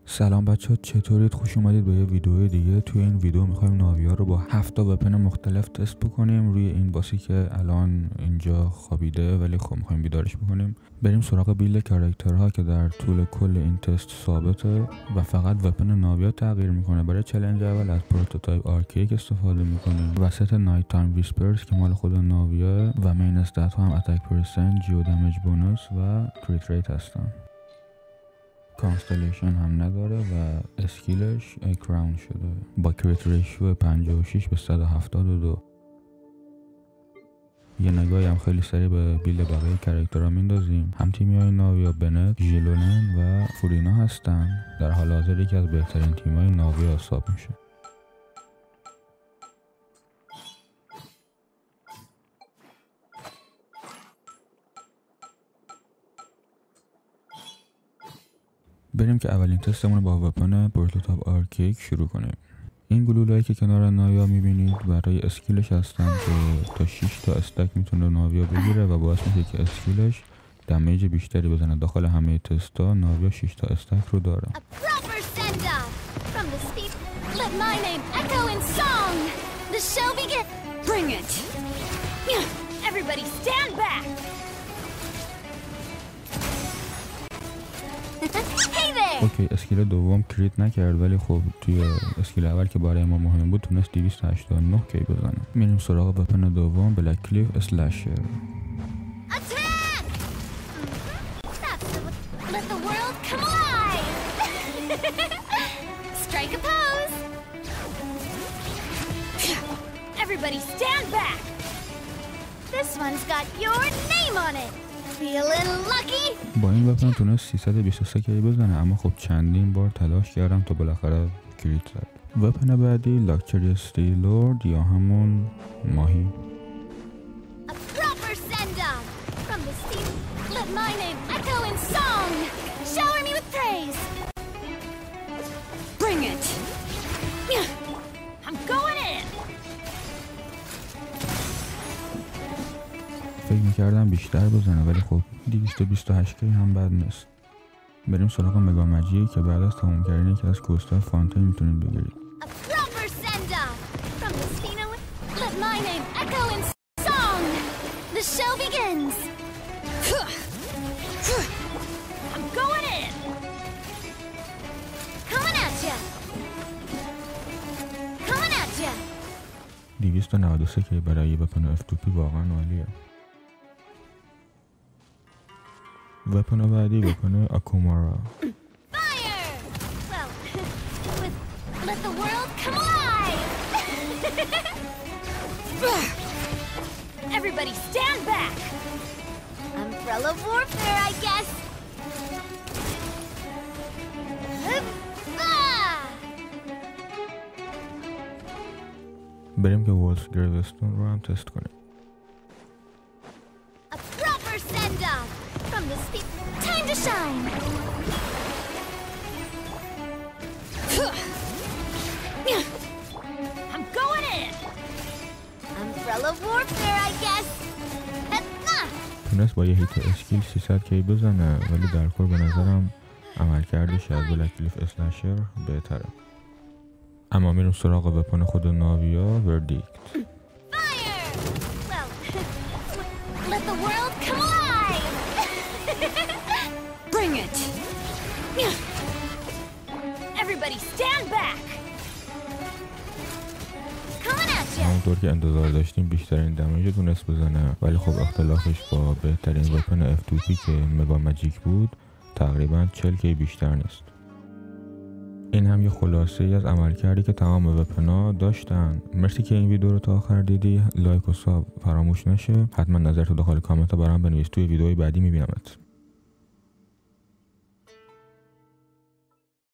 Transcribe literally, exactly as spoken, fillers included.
سلام بچه ها، چطورید؟ خوش اومدید به یه ویدیو دیگه. توی این ویدیو میخوایم ناویا رو با هفت تا وپن مختلف تست بکنیم روی این باسی که الان اینجا خوابیده، ولی خب میخوایم بیدارش بکنیم. بریم سراغ بیلد کاراکترها که در طول کل این تست ثابته و فقط وپن ناویا تغییر میکنه. برای چالش اول از پروتوتایپ آرکیک استفاده میکنیم، وسط نایت تایم ویسپرز که مال خود ناویا و مین استات ها هم اتک پرسنت، جیو دمیج بونوس و کریت ریت هستن. کانستلیشن هم نداره و اسکیلش کراون شده با کریت ریشیو پنجاه و شش به صد و هفتاد و دو. یه نگاهی هم خیلی سریع به بیلد بقیه کاراکترها میندازیم. هم تیمیای ناویا بنت، ژیلولن و فورینا هستن. در حال حاضر یکی از بهترین تیمای ناویا حساب میشه. بریم که اولین تستمون با وپن پروتوتایپ آرکیک شروع کنیم. این گلوله‌ای که کنار ناویا میبینید برای اسکیلش هستن که تا شش تا استک میتونه ناویا بگیره و باعث میشه که اسکیلش دمیج بیشتری بزنه. داخل همه تستا ناویا شش تا استک رو داره. اوکی، اسکیل دوم کریت نکرد، ولی خب توی اسکیل اول که برای ما مهم بود تونست دویست و هشتاد و نه کی بزنه. میریم سراغ وپن دوم، بلک کلیف اسلشر. با این وپن تونست سیصد و بیست و سه کی بزنه، اما خب چندین بار تلاش کردم تا بالاخره کریت زد. وپن بعدی لاکچری استیلورد یا همون ماهی. فکر میکردم بیشتر بزنه، ولی خب دویست و بیست و هشت کی هم بد نیست. بریم سراغ مگا مجی که بعد از تموم کردن یکی از کوستای فانتین میتونید بگیرید. دویست و نود و سه کی برای وپن اف تو پی واقعا عالیه. وپن بعدی وپن اکومارا. Everybody stand back. Umbrella warfare, I guess. بریم که وولف گریوستون رو هم تست کنیم. A proper send off from the speed. Time to shine. I'm going in. Umbrella warfare, I guess. تونست با یه هیت اسکیل سیصد کی بزنه، ولی در کل به نظرم عملکردش از بلک کلیف اسلشر بهتره. اما میرم سراغ وپن خود ناویا، وردیکت. همونطور که انتظار داشتیم بیشترین دمیج تونست بزنه، ولی خب اختلافش با بهترین وپن اف تو پی که مگا ماجیک بود تقریبا چهل کی بیشتر نیست. این هم یه خلاصه ای از عملکردی که تمام وپنا داشتن. مرسی که این ویدیو رو تا آخر دیدی. لایک و ساب فراموش نشه. حتما نظرتو داخل کامنت ها برام بنویس. توی ویدیوی بعدی میبینمت.